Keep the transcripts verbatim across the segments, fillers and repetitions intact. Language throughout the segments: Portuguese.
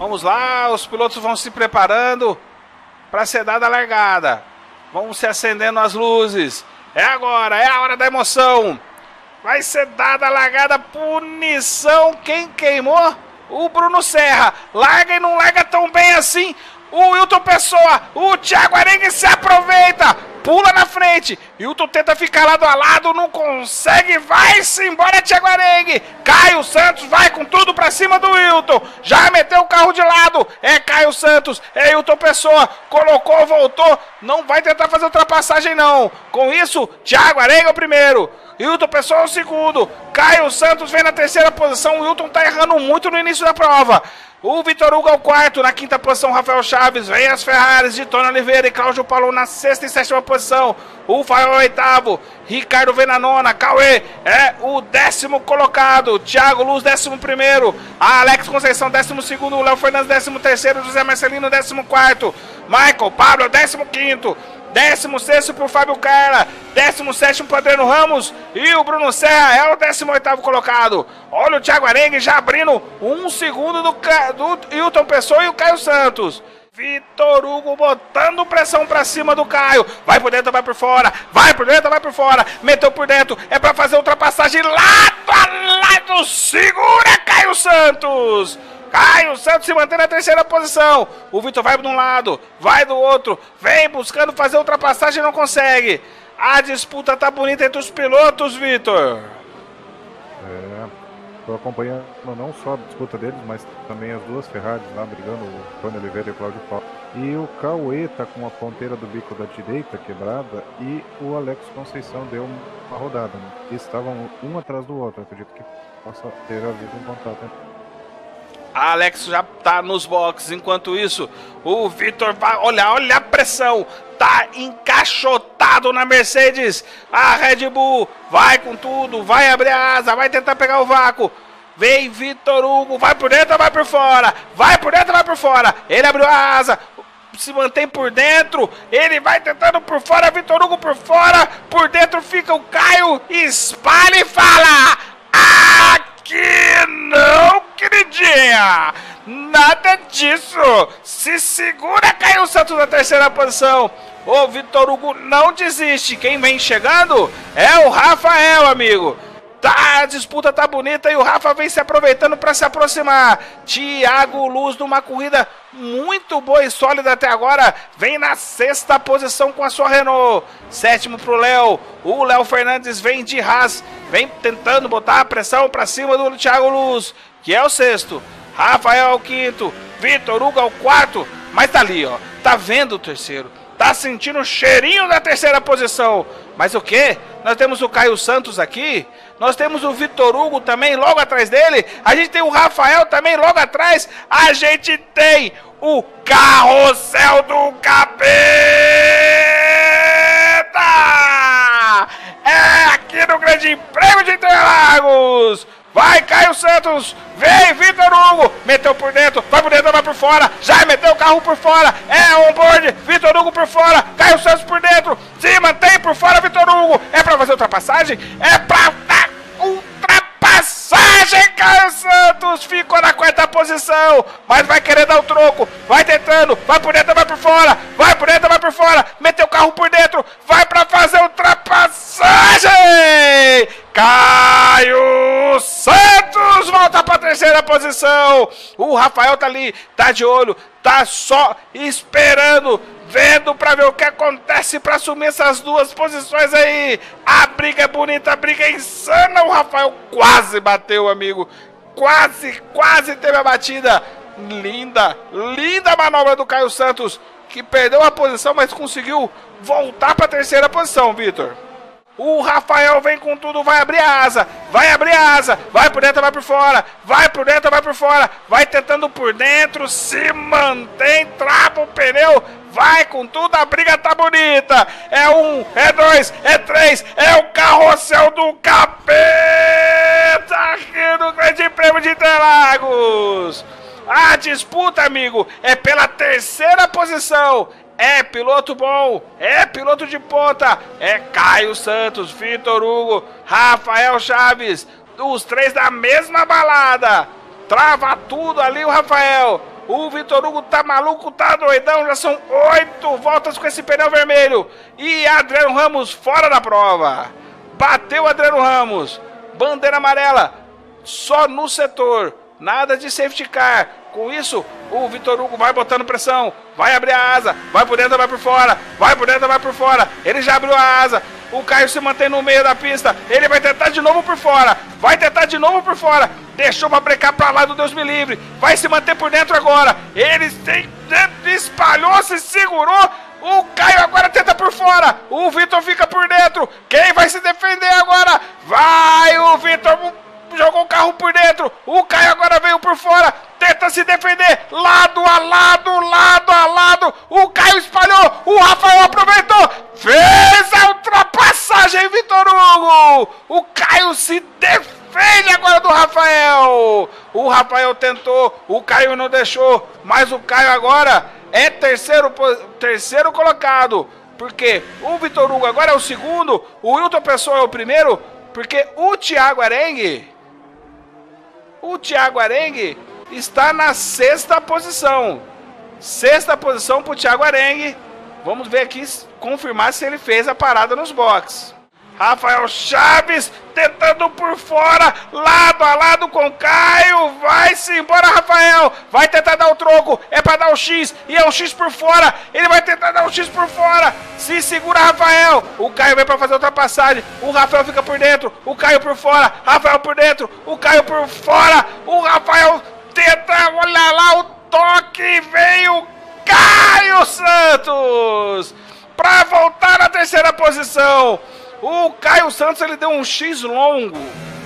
Vamos lá, os pilotos vão se preparando para ser dada a largada. Vão se acendendo as luzes. É agora, é a hora da emoção. Vai ser dada a largada, punição. Quem queimou? O Bruno Serra. Larga e não larga tão bem assim. O Wilton Pessoa, o Thiago Arengue se aproveita, pula na frente. Wilton tenta ficar lado a lado, não consegue, vai-se embora Thiago Arengue. Caio Santos vai com tudo pra cima do Wilton, já meteu o carro de lado. É Caio Santos, é Wilton Pessoa, colocou, voltou, não vai tentar fazer ultrapassagem não. Com isso, Thiago Arengue é o primeiro, Wilton Pessoa é o segundo, Caio Santos vem na terceira posição. O Wilton tá errando muito no início da prova. O Vitor Hugo é o quarto, na quinta posição Rafael Chaves, vem as Ferraris de Tony Oliveira e Cláudio Paulo na sexta e sétima posição. O Fael é o oitavo, Ricardo vem na nona, Cauê é o décimo colocado, Thiago Luz décimo primeiro, Alex Conceição décimo segundo, Léo Fernandes décimo terceiro, José Marcelino décimo quarto, Michael Pablo décimo quinto, décimo sexto para o Fábio Carla, décimo sétimo para o Adriano Ramos e o Bruno Serra é o décimo oitavo colocado. Olha o Thiago Arengue já abrindo um segundo do, do Wilton Pessoa e o Caio Santos. Vitor Hugo botando pressão pra cima do Caio. Vai por dentro, vai por fora. Vai por dentro, vai por fora. Meteu por dentro. É pra fazer ultrapassagem lado a lado. Segura Caio Santos. Caio Santos se mantém na terceira posição. O Vitor vai de um lado, vai do outro. Vem buscando fazer ultrapassagem e não consegue. A disputa tá bonita entre os pilotos, Vitor. É, tô acompanhando não só a disputa deles, mas também as duas Ferraris lá brigando, o Tony Oliveira e o Cláudio Paulo. E o Cauê tá com a ponteira do bico da direita quebrada e o Alex Conceição deu uma rodada. Né? E estavam um atrás do outro, acredito que possa ter havido um contato. Né? A Alex já tá nos boxes, enquanto isso o Vitor vai, olha, olha a pressão, tá encaixotado na Mercedes, a Red Bull vai com tudo, vai abrir a asa, vai tentar pegar o vácuo, vem Vitor Hugo, vai por dentro, vai por fora, vai por dentro, vai por fora, ele abriu a asa, se mantém por dentro, ele vai tentando por fora, Vitor Hugo por fora, por dentro fica o Caio, espalha e fala, aqui não, queridinha, nada disso, se segura Caio Santos na terceira posição, o Vitor Hugo não desiste, quem vem chegando é o Rafael, amigo. Tá, a disputa tá bonita e o Rafa vem se aproveitando para se aproximar. Thiago Luz numa corrida muito boa e sólida até agora. Vem na sexta posição com a sua Renault. Sétimo pro Léo. O Léo Fernandes vem de Haas. Vem tentando botar a pressão para cima do Thiago Luz, que é o sexto. Rafael é o quinto. Vitor Hugo é o quarto. Mas tá ali, ó. Tá vendo o terceiro. Tá sentindo o cheirinho da terceira posição. Mas o que? Nós temos o Caio Santos aqui. Nós temos o Vitor Hugo também logo atrás dele. A gente tem o Rafael também logo atrás. A gente tem o Carrossel do Capeta. É aqui no Grande Prêmio de Interlagos. Vai Caio Santos, vem Vitor Hugo, meteu por dentro, vai por dentro, vai por fora, já meteu o carro por fora, é on-board, Vitor Hugo por fora, Caio Santos por dentro, se mantém por fora Vitor Hugo, é pra fazer ultrapassagem? É pra dar ultrapassagem, Caio Santos, ficou na quarta posição, mas vai querer dar o troco, vai tentando, vai por dentro, vai por fora, vai por dentro, vai por fora, meteu o carro por dentro, vai pra fazer ultrapassagem! Caio Santos volta para a terceira posição. O Rafael tá ali, tá de olho, tá só esperando, vendo para ver o que acontece para assumir essas duas posições aí. A briga é bonita, a briga é insana. O Rafael quase bateu, amigo. Quase, quase teve a batida. Linda, linda manobra do Caio Santos, que perdeu a posição, mas conseguiu voltar para a terceira posição, Vitor. O Rafael vem com tudo, vai abrir a asa, vai abrir a asa, vai por dentro, vai por fora, vai por dentro, vai por fora, vai tentando por dentro, se mantém, trava o pneu, vai com tudo, a briga tá bonita, é um, é dois, é três, é o Carrossel do Capeta aqui no Grande Prêmio de Interlagos. A disputa, amigo, é pela terceira posição. É piloto bom, é piloto de ponta, é Caio Santos, Vitor Hugo, Rafael Chaves, os três da mesma balada, trava tudo ali o Rafael, O Vitor Hugo tá maluco, tá doidão. Já são oito voltas com esse pneu vermelho. E Adriano Ramos fora da prova. Bateu Adriano Ramos. Bandeira amarela. Só no setor. Nada de safety car. Com isso, o Vitor Hugo vai botando pressão. Vai abrir a asa. Vai por dentro, vai por fora. Vai por dentro, vai por fora. Ele já abriu a asa. O Caio se mantém no meio da pista. Ele vai tentar de novo por fora. Vai tentar de novo por fora. Deixou pra brecar pra lá do Deus me livre. Vai se manter por dentro agora. Ele se espalhou, se segurou. O Caio agora tenta por fora. O Vitor fica por dentro. Quem vai se defender agora? Vai o Vitor. Jogou o carro por dentro. O Caio agora veio por fora. Tenta se defender. Lado a lado, lado a lado. O Caio espalhou. O Rafael aproveitou. Fez a ultrapassagem, Vitor Hugo. O Caio se defende agora do Rafael. O Rafael tentou. O Caio não deixou. Mas o Caio agora é terceiro, terceiro colocado. Porque o Vitor Hugo agora é o segundo. O Wilton Pessoa é o primeiro. Porque o Thiago Arengue... O Thiago Arengue está na sexta posição. Sexta posição para o Thiago Arengue. Vamos ver aqui, confirmar se ele fez a parada nos boxes. Rafael Chaves tentando por fora, lado a lado com Caio. Vai-se embora, Rafael. Vai tentar dar o troco. É para dar o X. E é um X por fora. Ele vai tentar dar um X por fora. Se segura, Rafael. O Caio vem para fazer a ultrapassagem. O Rafael fica por dentro. O Caio por fora. Rafael por dentro. O Caio por fora. O Rafael tenta. Olha lá o toque. Veio Caio Santos para voltar na terceira posição. O Caio Santos, ele deu um X longo.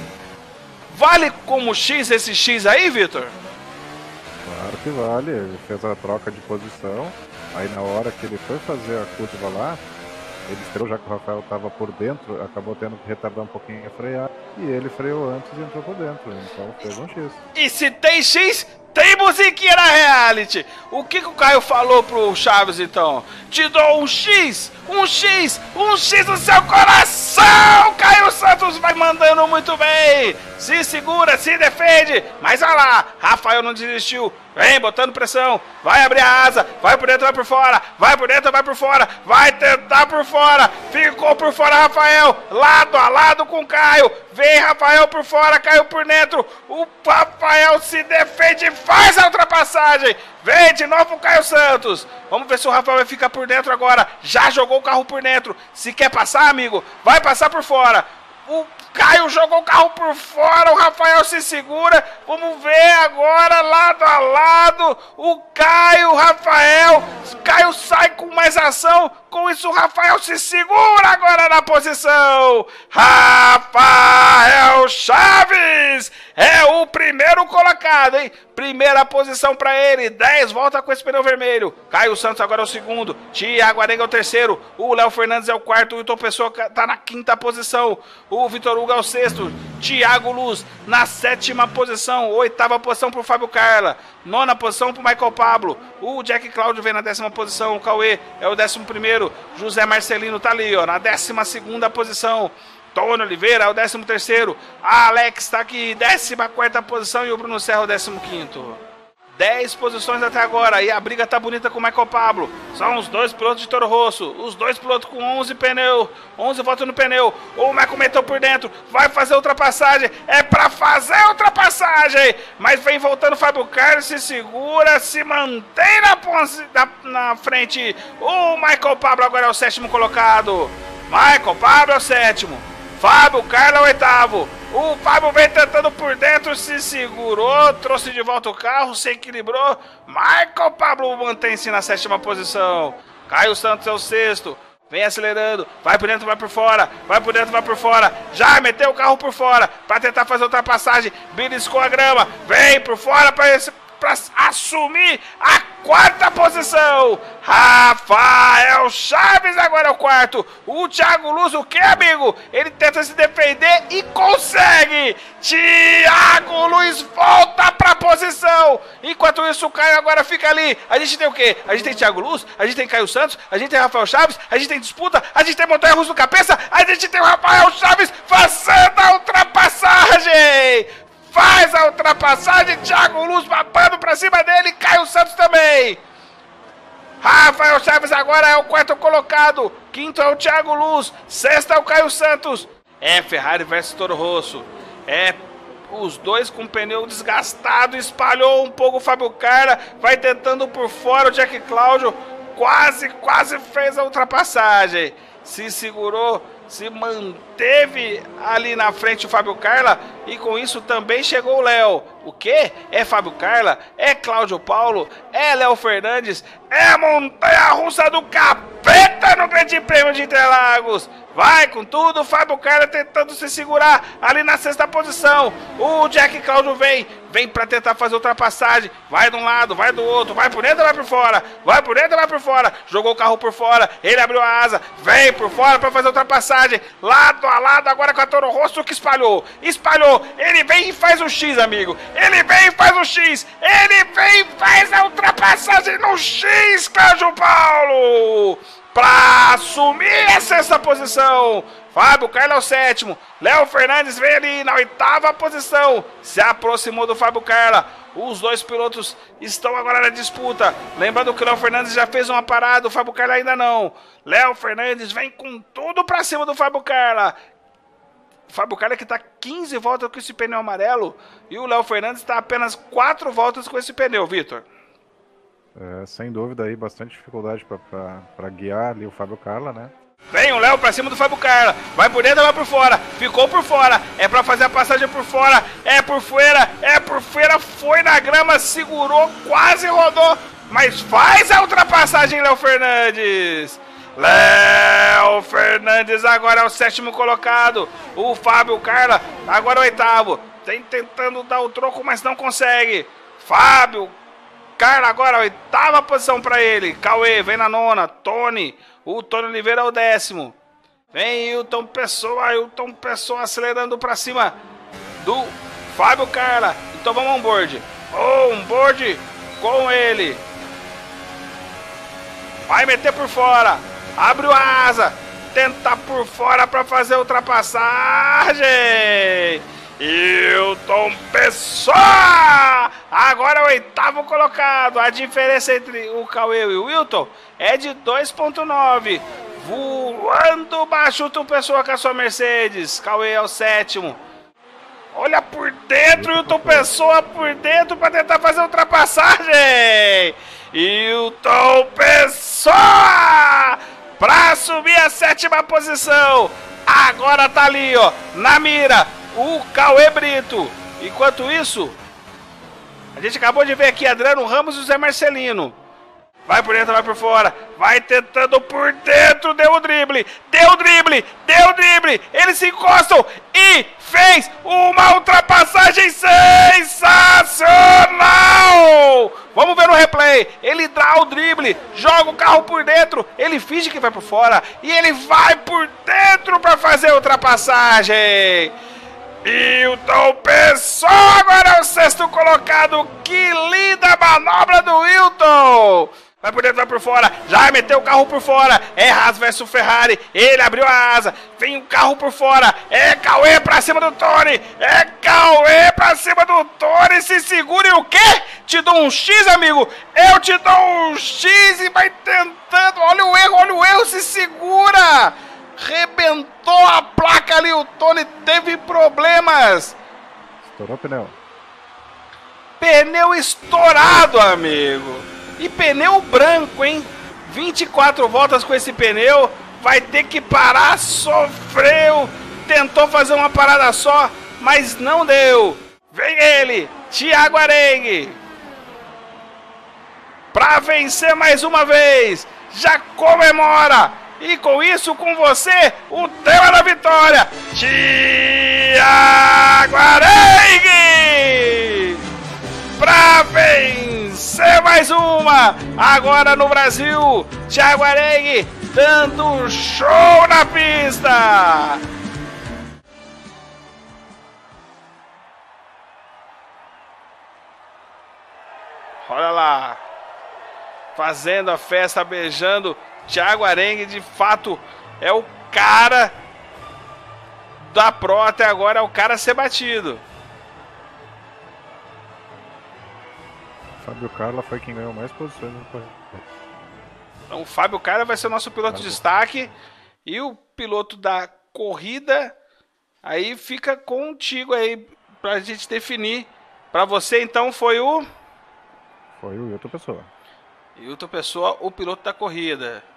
Vale como X esse X aí, Vitor? Claro que vale. Ele fez a troca de posição. Aí na hora que ele foi fazer a curva lá, ele esperou, já que o Rafael estava por dentro, acabou tendo que retardar um pouquinho a frear. E ele freou antes e entrou por dentro. Então fez um X. E se tem X, tem musiquinha na reality. O que, que o Caio falou pro Chaves então? Te dou um X, um X, um X no seu coração. Caio Santos vai mandando muito bem. Se segura, se defende. Mas olha lá, Rafael não desistiu. Vem botando pressão. Vai abrir a asa. Vai por dentro, vai por fora. Vai por dentro, vai por fora. Vai tentar por fora. Ficou por fora, Rafael. Lado a lado com o Caio. Vem Rafael por fora, Caio por dentro. O Rafael se defende, faz a ultrapassagem. Vem de novo o Caio Santos. Vamos ver se o Rafael vai ficar por dentro agora. Já jogou o carro por dentro. Se quer passar, amigo, vai passar por fora. O Caio jogou o carro por fora, o Rafael se segura. Vamos ver agora, lado a lado, o Caio, o Rafael. O Caio sai com mais ação. Com isso, o Rafael se segura agora na posição. Rafael Chaves é o primeiro colocado, hein? Primeira posição para ele. dez volta com esse pneu vermelho. Caio Santos agora é o segundo. Thiago Arenga é o terceiro. O Léo Fernandes é o quarto. O Wilton Pessoa tá na quinta posição. O Vitor Hugo é o sexto. Thiago Luz na sétima posição. Oitava posição pro Fábio Carla. Nona posição pro Michael Pablo. O Jack Cláudio vem na décima posição. O Cauê é o décimo primeiro. José Marcelino tá ali, ó, na décima segunda posição. Tony Oliveira é o décimo terceiro. A Alex tá aqui, décima quarta posição. E o Bruno Serra, o décimo quinto. dez posições até agora. E a briga tá bonita com o Michael Pablo. São os dois pilotos de Toro Rosso. Os dois pilotos com onze pneu. onze voltas no pneu. O Michael meteu por dentro. Vai fazer ultrapassagem. É pra fazer ultrapassagem. Mas vem voltando o Fábio Carlos. Se segura. Se mantém na, na, na frente. O Michael Pablo agora é o sétimo colocado. Michael Pablo é o sétimo. Fábio Carlos é o oitavo. O Fábio vem tentando por dentro, se segurou, trouxe de volta o carro, se equilibrou. Michael Pablo mantém-se na sétima posição. Caio Santos é o sexto. Vem acelerando, vai por dentro, vai por fora. Vai por dentro, vai por fora. Já meteu o carro por fora para tentar fazer ultrapassagem. Beliscou a grama. Vem por fora para esse... para assumir a quarta posição. Rafael Chaves agora é o quarto. O Thiago Luz, o que, amigo? Ele tenta se defender e consegue. Thiago Luz volta para a posição. Enquanto isso, o Caio agora fica ali. A gente tem o quê? A gente tem Thiago Luz, a gente tem Caio Santos, a gente tem Rafael Chaves, a gente tem disputa, a gente tem Montanha Russa no Cabeça, a gente tem o Rafael Chaves fazendo a ultrapassagem. faz a ultrapassagem, Thiago Luz babando pra cima dele, Caio Santos também. Rafael Chaves agora é o quarto colocado, quinto é o Thiago Luz, sexto é o Caio Santos. É Ferrari versus Toro Rosso, é os dois com pneu desgastado, espalhou um pouco o Fábio Carla, vai tentando por fora o Jack Cláudio, quase, quase fez a ultrapassagem, se segurou, se manteve ali na frente o Fábio Carla e com isso também chegou o Léo. O que? É Fábio Carla? É Cláudio Paulo? É Léo Fernandes? É a montanha-russa do capeta no Grande Prêmio de Interlagos. Vai com tudo, Fábio Carla tentando se segurar ali na sexta posição. O Jack Cláudio vem, vem para tentar fazer ultrapassagem. Vai de um lado, vai do outro, vai por dentro, vai por fora. Vai por dentro, vai por fora. Jogou o carro por fora, ele abriu a asa, vem por fora para fazer ultrapassagem. Lado a lado agora com a Toro Rosso que espalhou. Espalhou, ele vem e faz um X, amigo. Ele vem e faz um X. Ele vem e faz a ultrapassagem no X, Cláudio Paulo. Para assumir a sexta posição, Fábio Carla é o sétimo, Léo Fernandes vem ali na oitava posição, se aproximou do Fábio Carla, os dois pilotos estão agora na disputa, lembrando que o Léo Fernandes já fez uma parada, o Fábio Carla ainda não, Léo Fernandes vem com tudo para cima do Fábio Carla, Fábio Carla que está quinze voltas com esse pneu amarelo, e o Léo Fernandes está apenas quatro voltas com esse pneu, Vitor. É, sem dúvida aí, bastante dificuldade para guiar ali o Fábio Carla, né? Vem o Léo pra cima do Fábio Carla, vai por dentro, vai por fora, ficou por fora, é pra fazer a passagem por fora, é por fora, é por fora, foi na grama, segurou, quase rodou, mas faz a ultrapassagem, Léo Fernandes. Léo Fernandes agora é o sétimo colocado, o Fábio Carla agora é o oitavo, tem tentando dar o troco, mas não consegue. Fábio Carla agora, oitava posição para ele. Cauê, vem na nona. Tony. O Tony Oliveira é o décimo. Vem Hilton Pessoa. Hilton Pessoa acelerando para cima do Fábio Carla. Então vamos on board. On board com ele. Vai meter por fora. Abre a asa. Tenta por fora para fazer a ultrapassagem. Hilton Pessoa! Agora é o oitavo colocado. A diferença entre o Cauê e o Wilton é de dois ponto nove. Voando baixo o Hilton Pessoa com a sua Mercedes. Cauê é o sétimo. Olha por dentro, Hilton Pessoa por dentro para tentar fazer a ultrapassagem. Hilton Pessoa para subir a sétima posição. Agora tá ali, ó, na mira, o Cauê Brito. Enquanto isso, a gente acabou de ver aqui Adriano Ramos e o Zé Marcelino. Vai por dentro, vai por fora. Vai tentando por dentro. Deu o drible. Deu o drible. Deu o drible. Eles se encostam e fez uma ultrapassagem sensacional. Vamos ver no replay. Ele dá o drible. Joga o carro por dentro. Ele finge que vai por fora. E ele vai por dentro para fazer a ultrapassagem. Hilton Pessoa agora é o sexto colocado. Que linda manobra do Hilton. Vai por dentro, vai por fora, já meteu o carro por fora, é Haas versus Ferrari, ele abriu a asa, vem o carro por fora, é Cauê pra cima do Tony, é Cauê pra cima do Tony, se segura e o quê? Te dou um X, amigo, eu te dou um X e vai tentando, olha o erro, olha o erro, se segura, rebentou a placa ali, o Tony teve problemas. Estourou o pneu. Pneu estourado, amigo. E pneu branco, hein? vinte e quatro voltas com esse pneu. Vai ter que parar, sofreu. Tentou fazer uma parada só, mas não deu. Vem ele, Thiago Arengue. Pra vencer mais uma vez. Já comemora. E com isso, com você, o tema da vitória. Thiago Arengue. Pra vencer mais uma, agora no Brasil, Thiago Arengue dando um show na pista. Olha lá, fazendo a festa, beijando, Thiago Arengue de fato é o cara da Pro até agora, é o cara a ser batido. Fábio Carla foi quem ganhou mais posições no corrida. Então, o Fábio Carla vai ser o nosso piloto de destaque. E o piloto da corrida, aí fica contigo aí, pra gente definir. Pra você, então, foi o... Foi o Hilton Pessoa. Hilton Pessoa, o piloto da corrida.